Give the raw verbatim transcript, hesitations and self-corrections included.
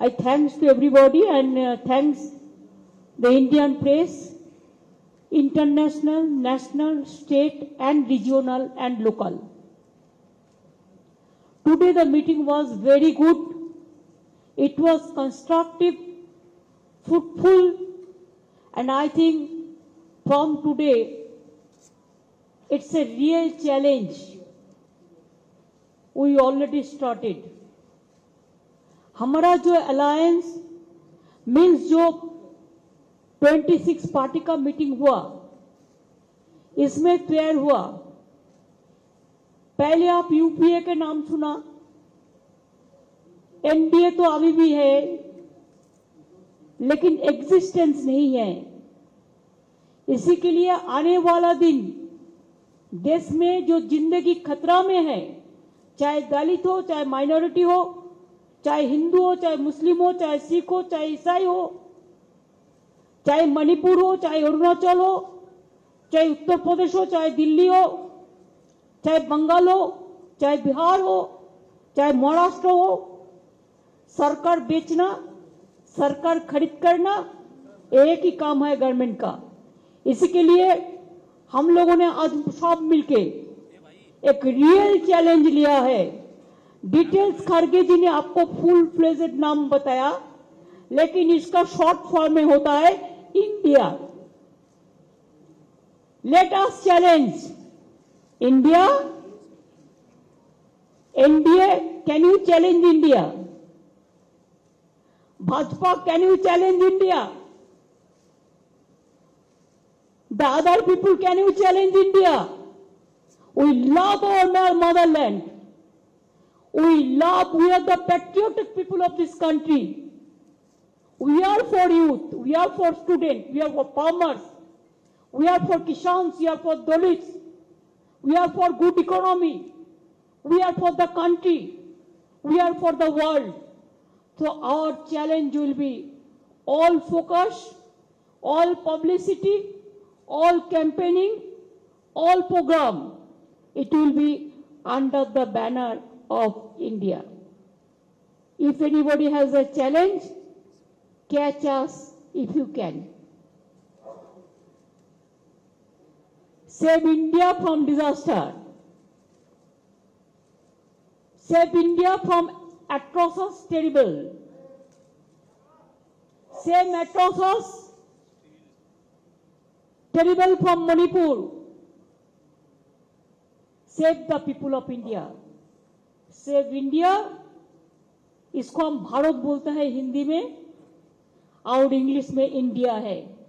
I thanks to everybody and uh, thanks the Indian press, international, national, state and regional and local. Today the meeting was very good. It was constructive, fruitful, and I think from today it's a real challenge. We already started. हमारा जो alliance means जो छब्बीस party का meeting हुआ, इसमें clear हुआ, पहले आप यूपीए के नाम सुना, एनडीए तो अभी भी है लेकिन एग्जिस्टेंस नहीं है। इसी के लिए आने वाला दिन देश में जो जिंदगी खतरा में है, चाहे दलित हो, चाहे माइनॉरिटी हो, चाहे हिंदू हो, चाहे मुस्लिम हो, चाहे सिख हो, चाहे ईसाई हो, चाहे मणिपुर हो, चाहे अरुणाचल हो, चाहे उत्तर प्रदेश हो, चाहे दिल्ली हो, चाहे बंगाल हो, चाहे बिहार हो, चाहे महाराष्ट्र हो, सरकार बेचना, सरकार खरीद करना एक ही काम है गवर्नमेंट का। इसी के लिए हम लोगों ने आज सब मिलके एक रियल चैलेंज लिया है। डिटेल्स खड़गे जी ने आपको फुल फ्लेजेड नाम बताया, लेकिन इसका शॉर्ट फॉर्म में होता है India. Let us challenge India. NDA, can you challenge India? Bhajpa, can you challenge India? The other people, can you challenge India? We love our motherland. We love, we are the patriotic people of this country. We are for youth, we are for students, we are for farmers, we are for Kishans, we are for Dalits, we are for good economy, we are for the country, we are for the world. So our challenge will be all focus, all publicity, all campaigning, all program. It will be under the banner of India. If anybody has a challenge, catch us if you can. Save India from disaster. Save India from atrocious terrible. Save atrocious terrible from Manipur. Save the people of India. Save India, इसको हम भारत बोलते हैं हिंदी में और English में India है।